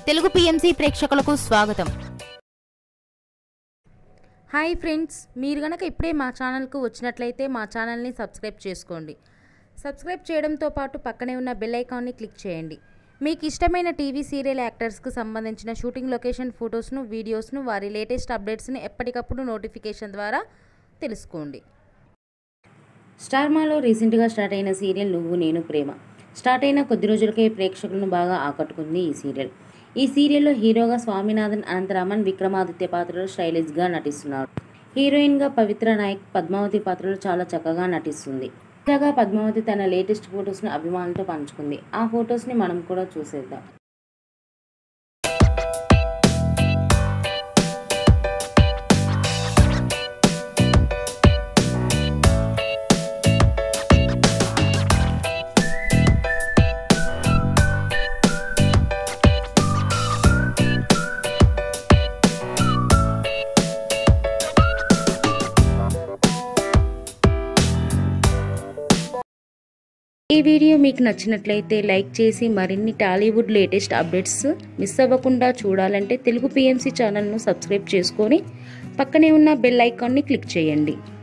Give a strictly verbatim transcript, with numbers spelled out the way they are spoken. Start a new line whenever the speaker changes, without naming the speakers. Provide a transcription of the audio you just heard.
Telugu PMC ప్రేక్షకులకు స్వాగతం.
Hi friends, మీరు గనక ఇప్పుడే మా ఛానల్కు వచ్చినట్లయితే మా ఛానల్ని సబ్స్క్రైబ్ చేసుకోండి. సబ్స్క్రైబ్ చేయడంతో పాటు పక్కనే ఉన్న బెల్ ఐకాన్ని క్లిక్ చేయండి. మీకు ఇష్టమైన టీవీ సీరియల్ యాక్టర్స్కు సంబంధించిన షూటింగ్ లొకేషన్ ఫొటోస్ను, వీడియోస్ను, వారి లేటెస్ట్ అప్డేట్స్ని ఎప్పటికప్పుడు నోటిఫికేషన్ ద్వారా తెలుసుకోండి. స్టార్ మాలో రీసెంట్గా స్టార్ట్ అయిన సీరియల్ నువ్వు నేను ప్రేమ. స్టార్ట్ అయిన కొద్ది రోజులకే ప్రేక్షకులను బాగా ఆకట్టుకుంది ఈ సీరియల్. ఈ సీరియల్లో హీరోగా స్వామినాథన్ అనంతరామన్ విక్రమాదిత్య పాత్రలో స్టైలిష్గా నటిస్తున్నాడు. హీరోయిన్గా పవిత్ర నాయక్ పద్మావతి పాత్రలో చాలా చక్కగా నటిస్తుంది. తాజాగా పద్మావతి తన లేటెస్ట్ ఫొటోస్ను అభిమానులతో పంచుకుంది. ఆ ఫొటోస్ని మనం కూడా చూసేద్దాం. ఈ వీడియో మీకు నచ్చినట్లయితే లైక్ చేసి మరిన్ని టాలీవుడ్ లేటెస్ట్ అప్డేట్స్ మిస్ అవ్వకుండా చూడాలంటే తెలుగు పిఎంసి ఛానల్ను సబ్స్క్రైబ్ చేసుకొని పక్కనే ఉన్న బెల్ ఐకాన్ని క్లిక్ చేయండి.